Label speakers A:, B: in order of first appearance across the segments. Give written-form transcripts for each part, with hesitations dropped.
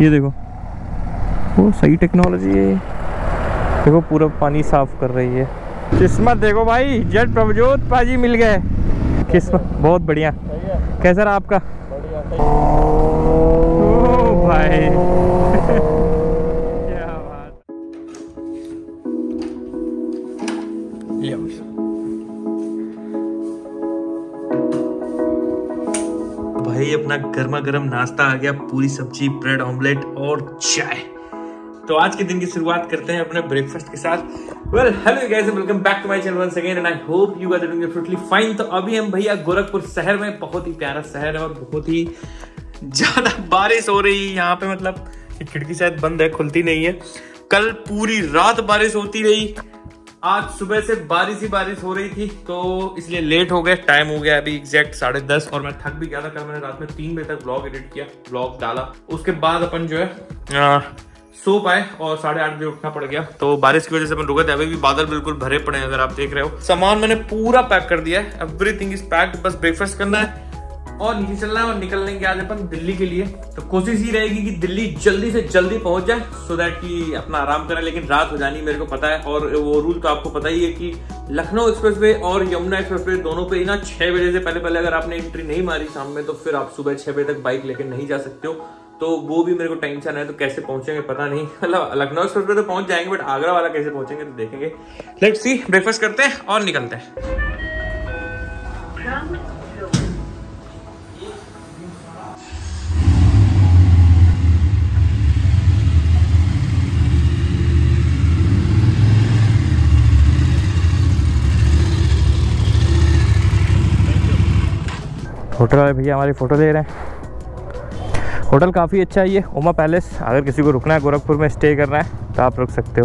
A: ये देखो, वो सही टेक्नोलॉजी है। देखो पूरा पानी साफ कर रही है। किस्मत देखो भाई, जट प्रभजोत पाजी मिल गए। किस्मत बहुत बढ़िया। कैसा रहा आपका? ओ भाई क्या बात। भाई अपना गर्मा गर्म नाश्ता आ गया, पूरी सब्जी, ब्रेड ऑमलेट और चाय। तो आज के दिन की शुरुआत करते हैं अपने ब्रेकफास्ट के साथ। Well hello guys, welcome back to my channel once again and I hope you are doing absolutely fine. तो अभी हम भैया गोरखपुर शहर में, बहुत ही प्यारा शहर है और बहुत ही ज्यादा बारिश हो रही है यहाँ पे। मतलब खिड़की शायद बंद है, खुलती नहीं है। कल पूरी रात बारिश होती रही, आज सुबह से बारिश ही बारिश हो रही थी, तो इसलिए लेट हो गए। टाइम हो गया अभी एग्जैक्ट 10:30 और मैं थक भी गया था। कल मैंने रात में 3 बजे तक ब्लॉग एडिट किया, ब्लॉग डाला। उसके बाद अपन जो है सो पाए और 8:30 बजे उठना पड़ गया। तो बारिश की वजह से अपन रुके थे। अभी भी बादल बिल्कुल भरे पड़े हैं, अगर आप देख रहे हो। सामान मैंने पूरा पैक कर दिया है, एवरीथिंग इज पैक्ड। बस ब्रेकफास्ट करना है और नीचे चलना है और निकल लेंगे आज अपन दिल्ली के लिए। तो कोशिश ही रहेगी कि दिल्ली जल्दी से जल्दी पहुंच जाए, सो दैट कि अपना आराम करें। लेकिन रात हो जानी मेरे को पता है, और वो रूल तो आपको पता ही है कि लखनऊ एक्सप्रेसवे और यमुना एक्सप्रेसवे दोनों पे ही ना 6 बजे से पहले अगर आपने एंट्री नहीं मारी शाम में, तो फिर आप सुबह 6 बजे तक बाइक लेकर नहीं जा सकते हो। तो वो भी मेरे को टेंशन है, तो कैसे पहुंचेंगे पता नहीं। मतलब लखनऊ एक्सप्रेसवे तो पहुंच जाएंगे, बट आगरा वाला कैसे पहुंचेंगे तो देखेंगे। लेट्स सी, ब्रेकफास्ट करते हैं और निकलते हैं। होटल वाले भैया हमारी फ़ोटो ले रहे हैं। होटल काफ़ी अच्छा है ये, उमा पैलेस। अगर किसी को रुकना है गोरखपुर में, स्टे करना है तो आप रुक सकते हो।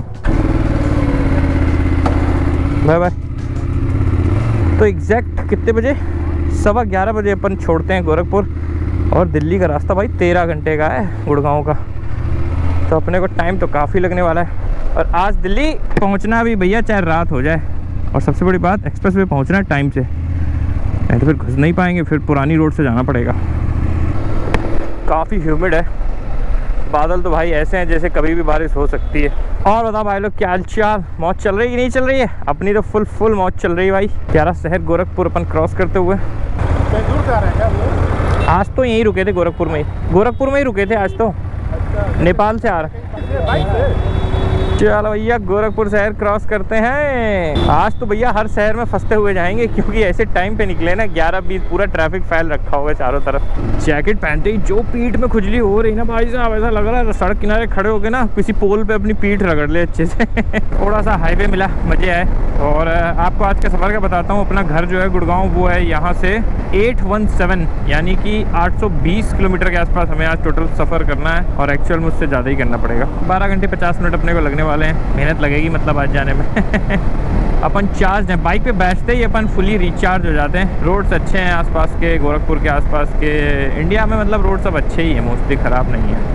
A: Bye bye. तो एग्जैक्ट कितने बजे? 11:15 बजे अपन छोड़ते हैं गोरखपुर। और दिल्ली का रास्ता भाई 13 घंटे का है, गुड़गांव का। तो अपने को टाइम तो काफ़ी लगने वाला है। और आज दिल्ली पहुँचना भी भैया चाहे रात हो जाए। और सबसे बड़ी बात, एक्सप्रेस वे पहुँचना है टाइम से, नहीं तो फिर घुस नहीं पाएंगे, फिर पुरानी रोड से जाना पड़ेगा। काफ़ी ह्यूमिड है, बादल तो भाई ऐसे हैं जैसे कभी भी बारिश हो सकती है। और बताओ भाई लोग, क्या हालचाल? मौज चल रही है कि नहीं चल रही है? अपनी तो फुल मौज चल रही है भाई। प्यारा शहर गोरखपुर अपन क्रॉस करते हुए।
B: दूर से आ रहे हैं क्या?
A: आज तो यहीं रुके थे, गोरखपुर में ही रुके थे आज तो।
B: अच्छा।
A: नेपाल से आ रहे। चलो भैया गोरखपुर शहर क्रॉस करते हैं। आज तो भैया हर शहर में फंसते हुए जाएंगे, क्योंकि ऐसे टाइम पे निकले ना 11-20, पूरा ट्रैफिक फैल रखा होगा चारों तरफ। जैकेट पहनते ही जो पीठ में खुजली हो रही ना भाई साहब, ऐसा लग रहा है सड़क किनारे खड़े हो गए ना, किसी पोल पे अपनी पीठ रगड़ ले अच्छे से। थोड़ा सा हाईवे मिला, मजे आए। और आपको आज के सफ़र का बताता हूँ। अपना घर जो है गुड़गांव, वो है यहाँ से 817, यानी कि 820 किलोमीटर के आसपास हमें आज टोटल सफ़र करना है। और एक्चुअल मुझसे ज़्यादा ही करना पड़ेगा। 12 घंटे 50 मिनट अपने को लगने वाले हैं। मेहनत लगेगी मतलब आज जाने में। अपन चार्ज हैं, बाइक पे बैठते ही अपन फुली रिचार्ज हो जाते हैं। रोड्स अच्छे हैं आसपास के, गोरखपुर के आसपास के, इंडिया में मतलब रोड सब अच्छे ही हैं, मोस्टली ख़राब नहीं है।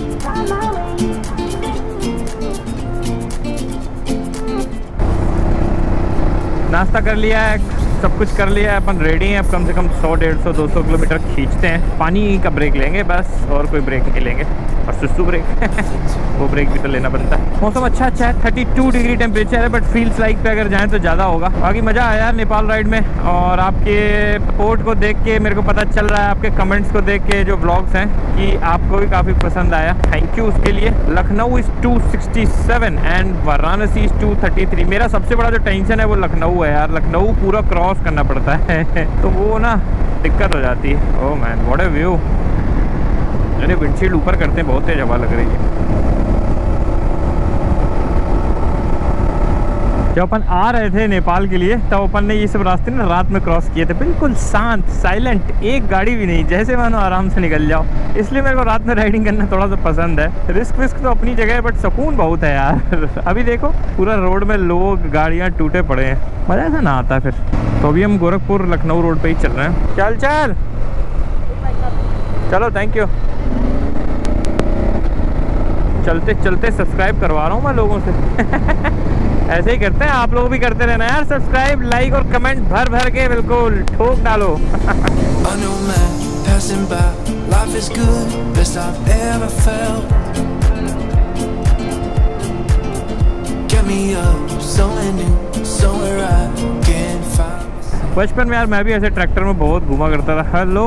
A: नाश्ता कर लिया है, सब कुछ कर लिया है, अपन रेडी हैं। अब कम से कम 100, 150, 200 किलोमीटर खींचते हैं। पानी का ब्रेक लेंगे बस, और कोई ब्रेक नहीं लेंगे। और सुसु ब्रेक वो ब्रेक भी तो लेना बनता है। मौसम अच्छा है, 32 डिग्री टेम्परेचर है, बट फील्स लाइक पे अगर जाएं तो ज़्यादा होगा। बाकी मज़ा आया यार नेपाल राइड में। और आपके सपोर्ट को देख के मेरे को पता चल रहा है, आपके कमेंट्स को देख के, जो ब्लॉग्स हैं, कि आपको भी काफ़ी पसंद आया। थैंक यू उसके लिए। Lucknow is 267 and Varanasi is 233। मेरा सबसे बड़ा जो टेंशन है वो लखनऊ है यार। लखनऊ पूरा क्रॉस करना पड़ता है तो वो ना दिक्कत हो जाती है। Oh man, what a view. अरे विंडशील्ड ऊपर करते हैं, बहुत तेज हवा लग रही है। जब अपन आ रहे थे नेपाल के लिए, तब अपन ने ये सब रास्ते ना रात में क्रॉस किए थे। बिल्कुल शांत, साइलेंट, एक गाड़ी भी नहीं, जैसे मानो आराम से निकल जाओ। इसलिए मेरे को रात में राइडिंग करना थोड़ा सा पसंद है। रिस्क तो अपनी जगह है, बट सुकून बहुत है यार। अभी देखो पूरा रोड में लोग, गाड़ियाँ टूटे पड़े हैं, मज़ा ऐसा ना आता फिर। तो अभी हम गोरखपुर लखनऊ रोड पे ही चल रहे हैं। चल चलो, थैंक यू। चलते चलते सब्सक्राइब करवा रहा हूँ मैं लोगों से। ऐसे ही करते हैं, आप लोग भी करते रहना यार। सब्सक्राइब, लाइक और कमेंट भर भर के बिल्कुल ठोक डालो।
C: passing by, life is good, best I've ever felt.
A: बचपन में यार मैं भी ऐसे ट्रैक्टर में बहुत घुमा करता था। हेलो,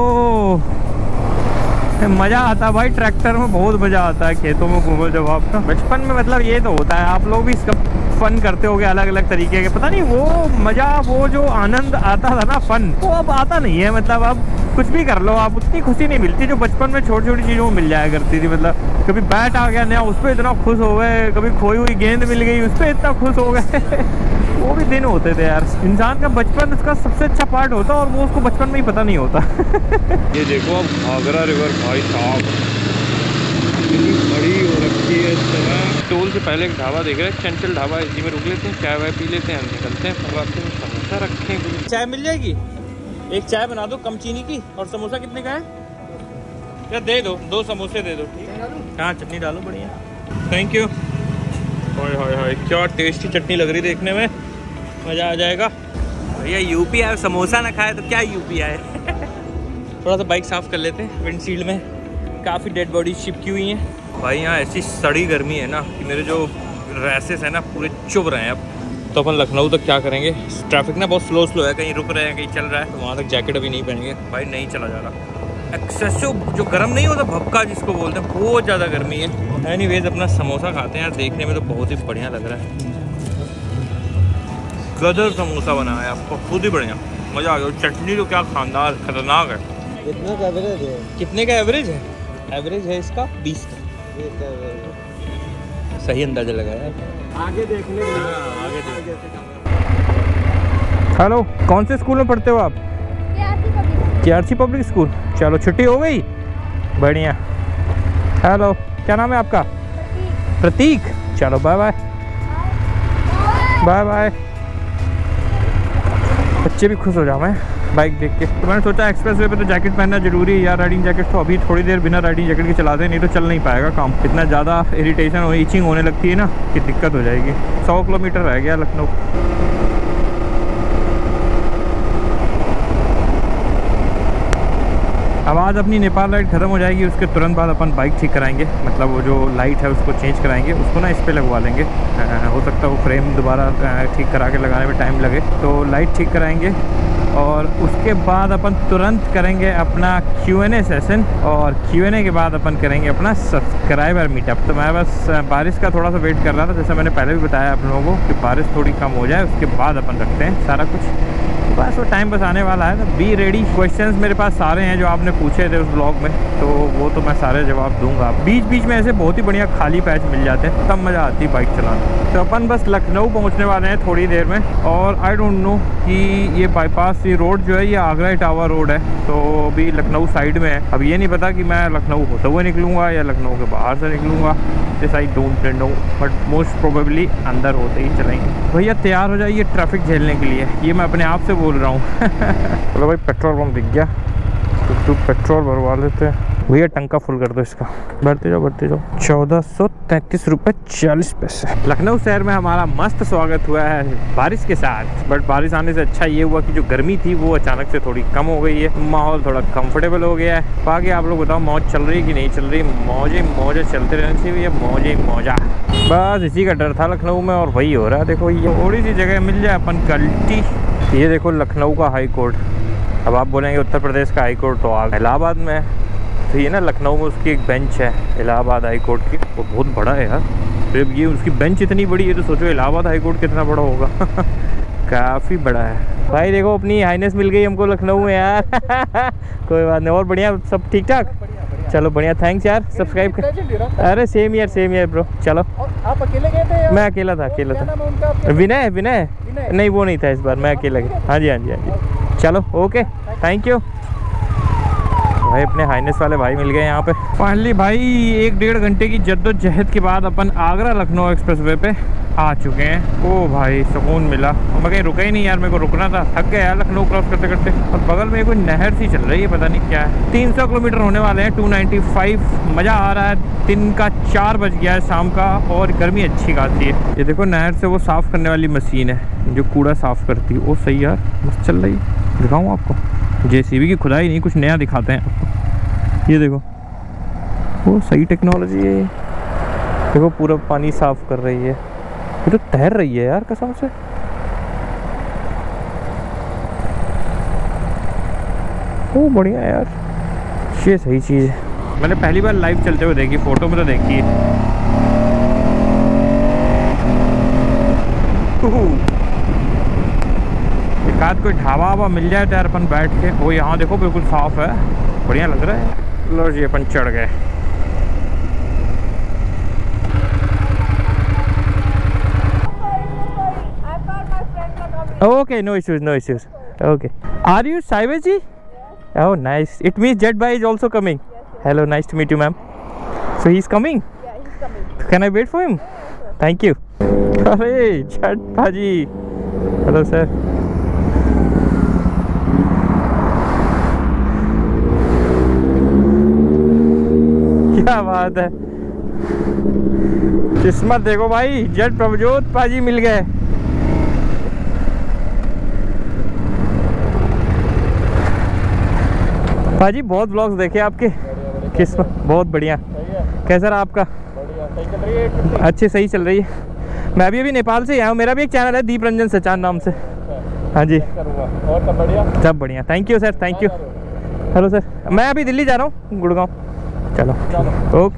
A: मज़ा आता है भाई, ट्रैक्टर में बहुत मज़ा आता है खेतों में घूमो जब आपका। बचपन में मतलब ये तो होता है, आप लोग भी इसका फन करते होगे अलग अलग तरीके के, पता नहीं वो मज़ा, वो जो आनंद आता था ना, फन, वो अब आता नहीं है। मतलब अब कुछ भी कर लो आप, उतनी खुशी नहीं मिलती जो बचपन में छोटी छोटी चीज़ों में मिल जाया करती थी। मतलब कभी बैट आ गया नया, उस पर इतना खुश हो गए, कभी खोई हुई गेंद मिल गई उस पर इतना खुश हो गए वो भी दिन होते थे यार। इंसान का बचपन उसका सबसे अच्छा पार्ट होता है और वो उसको बचपन में ही पता नहीं होता ये देखो अब घाघरा रिवर भाई साहब कितनी बड़ी हो रखी है इस समय। टोल से पहले एक ढाबा देख रहे हैं, चंचल ढाबा, इसी में रुक लेते हैं, चाय वाय पी लेते हैं, हम निकलते हैं। मंगवाते हैं समोसा रखें, चाय मिल जाएगी, एक चाय बना दो कम चीनी की। और समोसा कितने का है? क्या दे दो, 2 समोसे दे दो। ठीक है, हाँ चटनी डालो बढ़िया, थैंक यू। हाय हाय हाय, क्या टेस्टी चटनी लग रही देखने में, मज़ा आ जाएगा। भैया यूपी आए, समोसा ना खाए तो क्या यूपी आए थोड़ा सा बाइक साफ़ कर लेते हैं, विंडशील्ड में काफ़ी डेड बॉडी चिपकी हुई हैं भाई। यहाँ ऐसी सड़ी गर्मी है ना कि मेरे जो रैसेस हैं ना पूरे चुभ रहे हैं। अब तो अपन लखनऊ तक क्या करेंगे, ट्रैफिक ना बहुत स्लो है, कहीं रुक रहे हैं कहीं चल रहा है, तो वहाँ तक जैकेट अभी नहीं पहनेंगे भाई, नहीं चला जा रहा। एक्सेसिव जो गर्म नहीं होता, भपका जिसको बोलते हैं, बहुत ज़्यादा गर्मी है। एनीवेज अपना समोसा खाते हैं यार, देखने में तो बहुत ही बढ़िया लग रहा है। गदर समोसा बना है आपको, खुद ही बढ़िया, मज़ा आ गया। चटनी तो क्या खानदार खतरनाक है।
B: कितना का एवरेज है?
A: कितने का एवरेज है? एवरेज है इसका 20 का। सही अंदाजा लगाया
B: आगे देखने
A: आगे हेलो, कौन से स्कूल में पढ़ते हो आप? KRC public school. चलो छुट्टी हो गई, बढ़िया। हेलो, क्या नाम है आपका? प्रतीक। चलो बाय बाय बाय बाय। बच्चे भी खुश हो जाओ मैं बाइक देख के। तो मैंने सोचा एक्सप्रेस वे पे तो जैकेट पहनना जरूरी है यार, राइडिंग जैकेट। तो अभी थोड़ी देर बिना राइडिंग जैकेट के चलाते, नहीं तो चल नहीं पाएगा काम। इतना ज़्यादा इरिटेशन और ईचिंग होने लगती है ना कि दिक्कत हो जाएगी। 100 किलोमीटर रह गया लखनऊ। अब आज अपनी नेपाल राइड ख़त्म हो जाएगी, उसके तुरंत बाद अपन बाइक ठीक कराएंगे। मतलब वो जो लाइट है उसको चेंज कराएंगे, उसको ना इस पे लगवा लेंगे। हो सकता है वो फ्रेम दोबारा ठीक करा के लगाने में टाइम लगे, तो लाइट ठीक कराएंगे। और उसके बाद अपन तुरंत करेंगे अपना Q&A सेशन, और Q&A के बाद अपन करेंगे अपना सब्सक्राइबर मीटअप। तो मैं बस बारिश का थोड़ा सा वेट कर रहा था, जैसे मैंने पहले भी बताया आप लोगों को कि बारिश थोड़ी कम हो जाए, उसके बाद अपन रखते हैं सारा कुछ। बस वो टाइम बस आने वाला है, तो बी रेडी। क्वेश्चंस मेरे पास सारे हैं जो आपने पूछे थे उस ब्लॉग में, तो वो तो मैं सारे जवाब दूंगा। बीच बीच में ऐसे बहुत ही बढ़िया खाली पैच मिल जाते हैं, तब मज़ा आती है बाइक चलाना। तो अपन बस लखनऊ पहुंचने वाले हैं थोड़ी देर में। और आई डोंट नो कि ये बाईपास, ये रोड जो है ये आगरा इटावा रोड है, तो अभी लखनऊ साइड में है। अब ये नहीं पता कि मैं लखनऊ होते हुए निकलूँगा या लखनऊ के बाहर से निकलूँगा, this I don't know, but most probably अंदर होते ही चलेंगे। भैया तैयार हो जाइए ट्रैफिक झेलने के लिए, ये मैं अपने आप से बोल रहा हूँ चलो भाई, पेट्रोल पंप दिख गया तो तू पेट्रोल भरवा लेते हैं। भैया टंका फुल कर दो इसका, भरते जाओ भरते जाओ। 1433 रुपये 40 पैसे। लखनऊ शहर में हमारा मस्त स्वागत हुआ है बारिश के साथ, बट बारिश आने से अच्छा ये हुआ कि जो गर्मी थी वो अचानक से थोड़ी कम हो गई है, माहौल थोड़ा कंफर्टेबल हो गया है। बाकी आप लोग बताओ मौज चल रही कि नहीं चल रही? मौजे चलते रहने चाहिए भैया, मौजे मौजा। बस इसी का डर था लखनऊ में और वही हो रहा है। देखो ये थोड़ी सी जगह मिल जाए अपन कल्टी। ये देखो लखनऊ का हाई कोर्ट। अब आप बोलेंगे उत्तर प्रदेश का हाई कोर्ट तो आगे इलाहाबाद में है, तो ये ना लखनऊ में उसकी एक बेंच है इलाहाबाद हाई कोर्ट की, वो बहुत बड़ा है यार। फिर ये उसकी बेंच इतनी बड़ी है तो सोचो इलाहाबाद हाई कोर्ट कितना बड़ा होगा काफ़ी बड़ा है भाई। देखो अपनी हाईनेस मिल गई हमको लखनऊ में यार कोई बात नहीं, और बढ़िया सब ठीक ठाक। चलो बढ़िया, थैंक्स यार सब्सक्राइब कर। अरे सेम ईयर ब्रो। चलो
B: आप अकेले गए थे?
A: मैं अकेला था। विनय नहीं, वो नहीं था इस बार, मैं अकेला गया। हाँ जी। चलो ओके, थैंक यू भाई। अपने हाईनेस वाले भाई मिल गए यहाँ पे फाइनली भाई। 1-1.5 घंटे की जद्दोजहद के बाद अपन आगरा लखनऊ एक्सप्रेसवे पे आ चुके हैं। ओ भाई सुकून मिला, मैं कहीं रुका ही नहीं यार, मेरे को रुकना था, थक गया यार लखनऊ क्रॉस करते करते। और बगल में कोई नहर सी चल रही है, पता नहीं क्या है। 300 किलोमीटर होने वाले हैं, 295। मज़ा आ रहा है। दिन का 4 बज गया है शाम का, और गर्मी अच्छी खासी है। ये देखो नहर से वो साफ़ करने वाली मशीन है जो कूड़ा साफ़ करती है, वो सही यार मस्त चल रही है। दिखाऊँ आपको, JCB की खुदाई नहीं, कुछ नया दिखाते हैं आपको। ये देखो वो सही टेक्नोलॉजी है। देखो पूरा पानी साफ़ कर रही है, ये तो तैर रही है यार कसम से। ओ बढ़िया यार, ये सही चीज़ है। मैंने पहली बार लाइव चलते हुए देखी, फोटो में तो देखी है। एक आध कोई ढाबा वाबा मिल जाए तो यार अपन बैठ के। वो यहाँ देखो बिल्कुल साफ है, बढ़िया लग रहा है। लो जी अपन चढ़ गए। Okay, no issues, no issues. Okay. Are you Saiva ji? Yes. Oh, nice. It means Jet Bhai is also coming. Yes, yes. Hello, nice to meet you, ma'am. So he's coming? Yeah, he's coming. Can I wait for him? Yeah, sure. Thank you. Hey, Jet Bhaji. Hello, sir. क्या बात है, किस्मत देखो भाई, jet Prabhjot पाजी मिल गए। पाजी बहुत ब्लॉग्स देखे आपके, किस्मत बहुत बढ़िया। कैसा रहा आपका? बढ़िया, अच्छी सही चल रही है। मैं भी अभी नेपाल से आया हूँ, मेरा भी एक चैनल है दीप रंजन सचान नाम से। हाँ जी, और सब बढ़िया? सब बढ़िया, thank you sir, thank you. Hello sir, मैं अभी दिल्ली जा रहा हूँ, गुड़गांव। चलो ओके।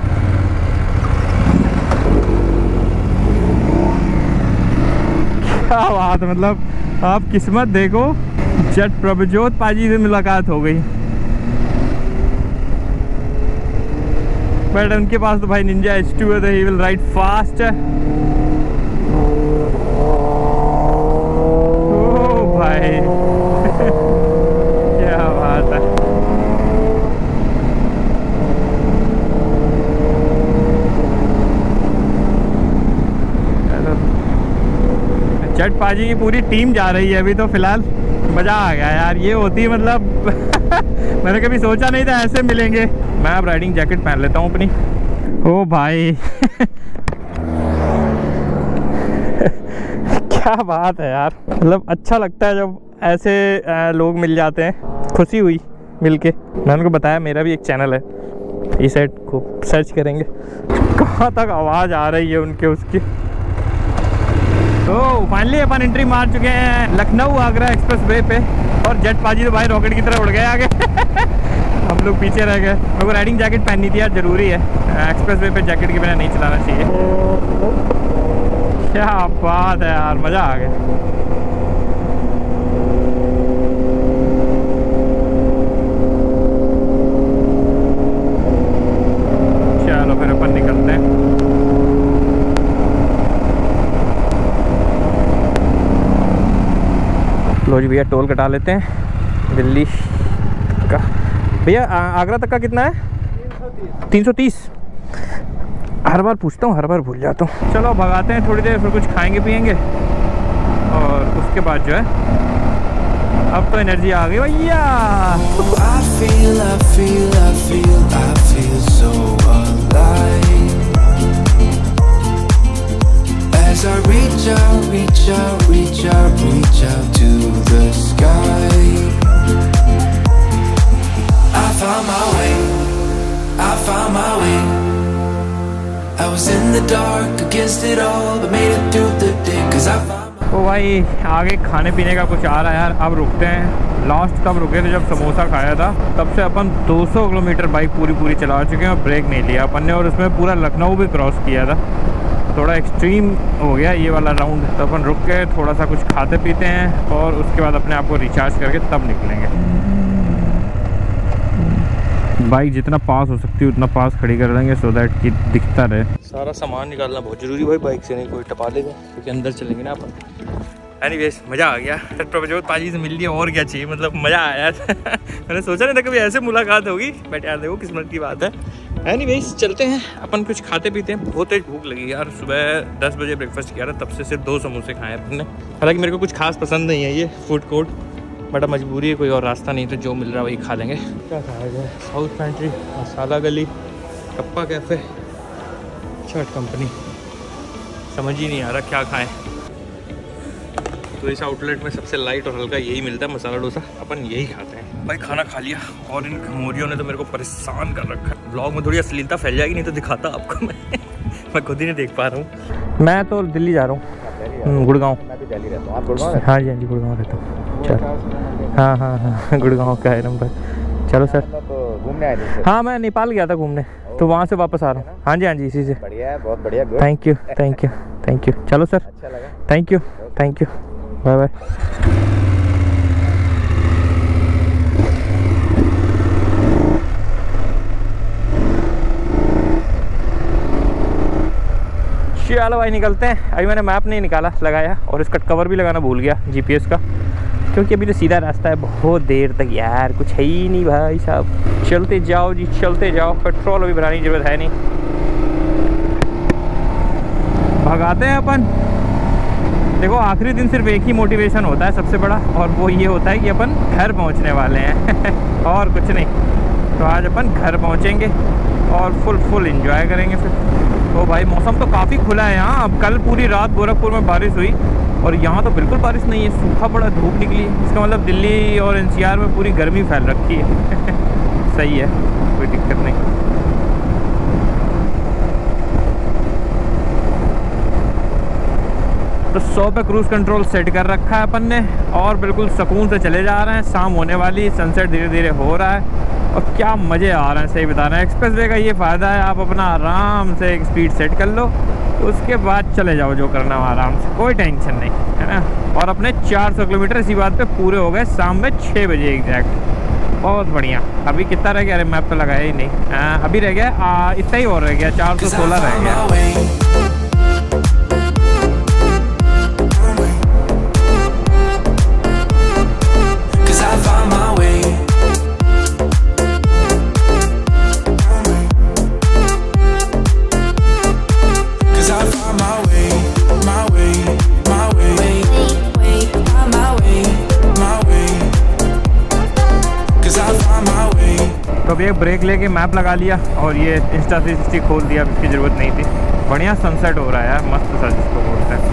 A: क्या बात, मतलब आप किस्मत देखो, जेट प्रभजोत पाजी से मुलाकात हो गई। बट उनके पास तो भाई निंजा H2 है, तो ही विल राइड फास्ट। ओ भाई क्या बात है। जेट पाजी की पूरी टीम जा रही है अभी तो फिलहाल। मज़ा आ गया यार, ये होती है मतलब मैंने कभी सोचा नहीं था ऐसे मिलेंगे। मैं अब राइडिंग जैकेट पहन लेता हूँ अपनी। ओ भाई क्या बात है यार, मतलब अच्छा लगता है जब ऐसे लोग मिल जाते हैं। खुशी हुई मिलके। मैंने उनको बताया मेरा भी एक चैनल है, इस साइड को सर्च करेंगे। कहाँ तक आवाज़ आ रही है उनके उसकी। तो फाइनली अपन एंट्री मार चुके हैं लखनऊ आगरा एक्सप्रेस वे पे, और जेट पाजी तो भाई रॉकेट की तरह उड़ गए आगे। हम लोग पीछे रह गए। मेरे को राइडिंग जैकेट पहननी थी यार, ज़रूरी है। एक्सप्रेस वे पे जैकेट के बिना नहीं चलाना चाहिए। क्या बात है यार, मज़ा आ गया। चलो फिर अपन निकलते हैं। लो जी भैया, टोल कटा लेते हैं दिल्ली का। भैया आगरा तक का कितना है? 330। हर बार पूछता हूँ, हर बार भूल जाता हूँ। चलो भगाते हैं थोड़ी देर, फिर कुछ खाएंगे पियेंगे, और उसके बाद जो है अब तो एनर्जी आ गई भैया। As I reach out, reach out, reach out, reach out to the sky, I found my way, I found my way. I was in the dark against it all, but made it through the day, 'cause I found my... ओ भाई आगे खाने पीने का कुछ आ रहा है यार, अब रुकते हैं। लास्ट तब रुके थे जब समोसा खाया था, तब से अपन 200 किलोमीटर बाइक पूरी चला चुके हैं और ब्रेक नहीं लिया अपन ने, और उसमें पूरा लखनऊ भी क्रॉस किया था। थोड़ा एक्सट्रीम हो गया ये वाला राउंड, तो अपन रुक के थोड़ा सा कुछ खाते पीते हैं, और उसके बाद अपने आप को रिचार्ज करके तब निकलेंगे। बाइक जितना पास हो सकती है उतना पास खड़ी कर लेंगे, सो दैट कि दिखता रहे। सारा सामान निकालना बहुत जरूरी भाई, बाइक से नहीं कोई टपा लेगा, क्योंकि अंदर चलेंगे ना अपन। एनीवेज मज़ा आ गया, प्रभजोत पाजी से मिल लिया, और क्या चाहिए, मतलब मज़ा आया। मैंने सोचा नहीं था कभी ऐसे मुलाकात होगी, बट यार देखो किस्मत की बात है। एनीवेज चलते हैं अपन, कुछ खाते पीते हैं। बहुत तेज भूख लगी यार, सुबह 10 बजे ब्रेकफास्ट किया था, तब से सिर्फ 2 समोसे खाए अपन ने। हालांकि मेरे को कुछ खास पसंद नहीं है ये फूड कोर्ट, बट मजबूरी है, कोई और रास्ता नहीं, तो जो मिल रहा है वही खा लेंगे। क्या खाया जाए? साउथ पेंट्री, मसाला गली, कप्पा कैफ़े, शर्ट कंपनी, समझ ही नहीं आ रहा क्या खाएं। तो इस आउटलेट में सबसे लाइट और हल्का यही मिलता है, मसाला डोसा। अपन यही खाते हैं भाई। खाना खा लिया, और इन खमोरियों ने तो मेरे को परेशान कर रखा है। व्लॉग में थोड़ी अश्लीलता फैल जाएगी, नहीं तो दिखाता आपको मैं खुद ही नहीं देख पा रहा हूँ। मैं तो दिल्ली जा रहा हूँ, गुड़गांव। मैं भी दिल्ली रहता हूँ। आप गुड़गांव? हाँ जी, हाँ जी, गुड़गांव रहता हूँ। हाँ हाँ हाँ गुड़गांव का है नंबर। चलो सर।
B: घूमने आए थे?
A: हाँ मैं नेपाल गया था घूमने, तो वहाँ से वापस आ रहा हूँ। हाँ जी हाँ जी, इसी से।
B: बढ़िया है, बहुत बढ़िया।
A: Thank you thank you thank you. चलो सर,
B: अच्छा लगा।
A: Thank you thank you, bye bye. चलो भाई निकलते हैं। अभी मैंने मैप नहीं निकाला लगाया, और इसका कवर भी लगाना भूल गया जीपीएस का, क्योंकि अभी तो सीधा रास्ता है बहुत देर तक यार, कुछ है ही नहीं भाई साहब। चलते जाओ जी चलते जाओ, पेट्रोल अभी भराने की जरूरत है नहीं। भगाते हैं अपन। देखो आखिरी दिन सिर्फ एक ही मोटिवेशन होता है सबसे बड़ा, और वो ये होता है कि अपन घर पहुंचने वाले हैं और कुछ नहीं। तो आज अपन घर पहुंचेंगे और फुल एंजॉय करेंगे फिर। तो भाई मौसम तो काफ़ी खुला है यहाँ। अब कल पूरी रात गोरखपुर में बारिश हुई, और यहाँ तो बिल्कुल बारिश नहीं है, सूखा पड़ा, धूप निकली है। इसका मतलब दिल्ली और एनसीआर में पूरी गर्मी फैल रखी है सही है, कोई दिक्कत नहीं। तो 100 पे क्रूज़ कंट्रोल सेट कर रखा है अपन ने, और बिल्कुल सुकून से चले जा रहे हैं। शाम होने वाली, सनसेट धीरे धीरे हो रहा है, और क्या मज़े आ रहे हैं, सही बता रहे हैं। एक्सप्रेस वे का ये फ़ायदा है, आप अपना आराम से एक स्पीड सेट कर लो, उसके बाद चले जाओ जो करना हो आराम से, कोई टेंशन नहीं है ना। और अपने 400 किलोमीटर इसी बात पे पूरे हो गए शाम में 6 बजे एग्जैक्ट। बहुत बढ़िया। अभी कितना रह गया? अरे मैप तो लगाया ही नहीं। अभी रह गया इतना ही और रह गया, 416 रह गया। तो अभी एक ब्रेक लेके मैप लगा लिया, और ये इंस्टा 360 खोल दिया, अब इसकी ज़रूरत नहीं थी। बढ़िया सनसेट हो रहा है यार, मस्त सा जिसको बोलते हैं।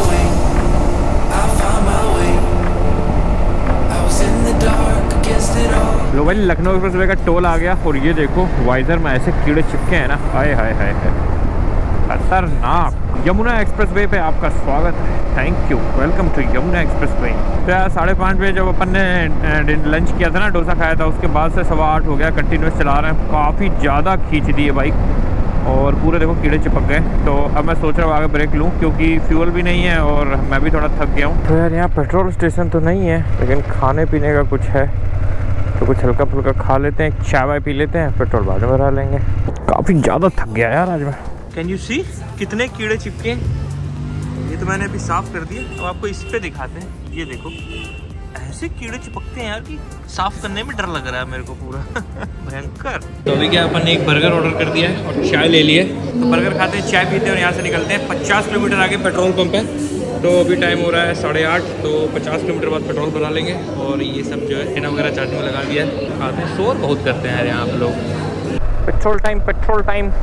A: लो भाई लखनऊ एक्सप्रेसवे का टोल आ गया, और ये देखो वाइजर में ऐसे कीड़े चिपके हैं ना, हाय हाय हाय खतरनाक। यमुना एक्सप्रेसवे पे आपका स्वागत है, thank you, welcome to Yamuna expressway. तो यार 5:30 बजे जब अपन ने लंच किया था ना, डोसा खाया था, उसके बाद से 8:15 हो गया, कंटिन्यूस चला रहे हैं। काफ़ी ज़्यादा खींच दी है बाइक, और पूरे देखो कीड़े चिपक गए। तो अब मैं सोच रहा हूँ आगे ब्रेक लूँ, क्योंकि फ्यूल भी नहीं है और मैं भी थोड़ा थक गया हूँ। तो यार यहाँ पेट्रोल स्टेशन तो नहीं है, लेकिन खाने पीने का कुछ है, तो कुछ हल्का फुल्का खा लेते हैं, चाय वाय पी लेते हैं, पेट्रोल बाद में भरा लेंगे। काफ़ी ज़्यादा थक गया यार आज मैं। कैन यू सी कितने कीड़े चिपके हैं। ये तो मैंने अभी साफ़ कर दिए, अब आपको इस पे दिखाते हैं। ये देखो ऐसे कीड़े चिपकते हैं यार कि साफ करने में डर लग रहा है मेरे को पूरा भयंकर। तो अभी क्या अपन ने एक बर्गर ऑर्डर कर दिया है और चाय ले लिए। तो बर्गर खाते हैं, चाय पीते हैं और यहाँ से निकलते हैं। 50 किलोमीटर आगे पेट्रोल पंप है, तो अभी टाइम हो रहा है 8:30, तो 50 किलोमीटर बाद पेट्रोल भरा लेंगे। और ये सब जो है एना वगैरह चार्जिंग में लगा दिया है। खाते हैं, शोर बहुत करते हैं यार यहाँ पे लोग। Petrol time, petrol time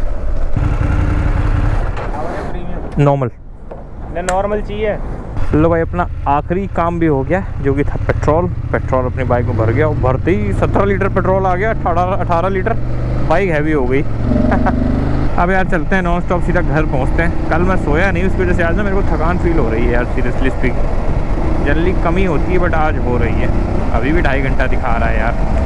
A: normal चाहिए। लो भाई अपना आखिरी काम भी हो गया, जो कि था पेट्रोल अपनी बाइक में भर गया, और भरते ही 17 लीटर पेट्रोल आ गया। 18 लीटर बाइक हैवी हो गई अब यार चलते हैं नॉन स्टॉप, सीधा घर पहुंचते हैं। कल मैं सोया नहीं, उसकी वजह से आज ना मेरे को थकान फील हो रही है यार, सीरियसली स्पीकिंग। जनरली कमी होती है बट आज हो रही है। अभी भी 2.5 घंटा दिखा रहा है यार।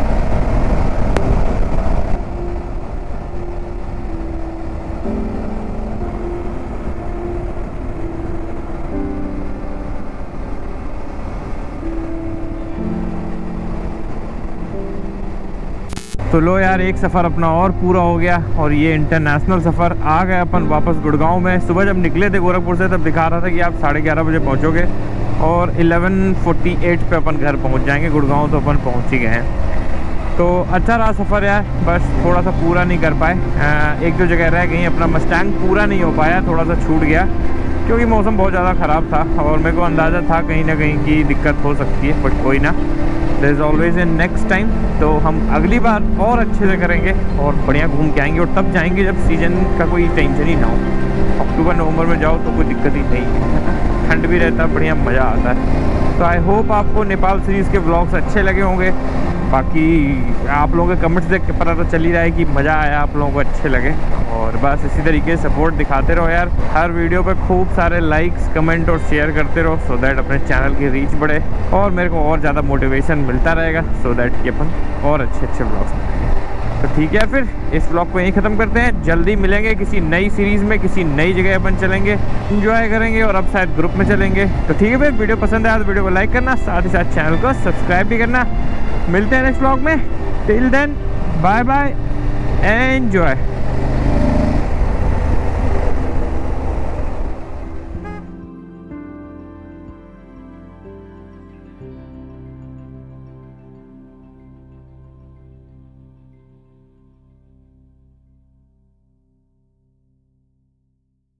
A: तो लो यार एक सफ़र अपना और पूरा हो गया, और ये इंटरनेशनल सफ़र। आ गए अपन वापस गुड़गांव में। सुबह जब निकले थे गोरखपुर से, तब दिखा रहा था कि आप 11:30 बजे पहुंचोगे, और 11:48 पे अपन घर पहुंच जाएंगे। गुड़गांव तो अपन पहुंच ही गए हैं। तो अच्छा रहा सफ़र यार, बस थोड़ा सा पूरा नहीं कर पाए। एक दो जगह रह गई, अपना मस्टैंग पूरा नहीं हो पाया, थोड़ा सा छूट गया, क्योंकि मौसम बहुत ज़्यादा ख़राब था, और मेरे को अंदाज़ा था कहीं ना कहीं की दिक्कत हो सकती है, बट कोई ना, there is always a next time. तो हम अगली बार और अच्छे से करेंगे और बढ़िया घूम के आएंगे, और तब जाएंगे जब सीज़न का कोई टेंशन ही ना हो। अक्टूबर नवंबर में जाओ तो कोई दिक्कत ही नहीं, ठंड भी रहता है, बढ़िया मज़ा आता है। तो आई होप आपको नेपाल सीरीज़ के व्लॉग्स अच्छे लगे होंगे। बाकी आप लोगों के कमेंट्स देख के पता तो चल ही रहा है कि मज़ा आया, आप लोगों को अच्छे लगे। और बस इसी तरीके से सपोर्ट दिखाते रहो यार, हर वीडियो पे खूब सारे लाइक्स, कमेंट और शेयर करते रहो, सो दैट अपने चैनल की रीच बढ़े और मेरे को और ज़्यादा मोटिवेशन मिलता रहेगा, सो दैट कि अपन और अच्छे अच्छे ब्लॉग्स बनाएंगे। तो ठीक है, फिर इस ब्लॉग को यहीं ख़त्म करते हैं। जल्दी मिलेंगे किसी नई सीरीज़ में, किसी नई जगह अपन चलेंगे, इंजॉय करेंगे और अब शायद ग्रुप में चलेंगे। तो ठीक है फिर, वीडियो पसंद आया तो वीडियो को लाइक करना, साथ ही साथ चैनल को सब्सक्राइब भी करना। मिलते हैं नेक्स्ट ब्लॉग में। Till then bye bye, enjoy.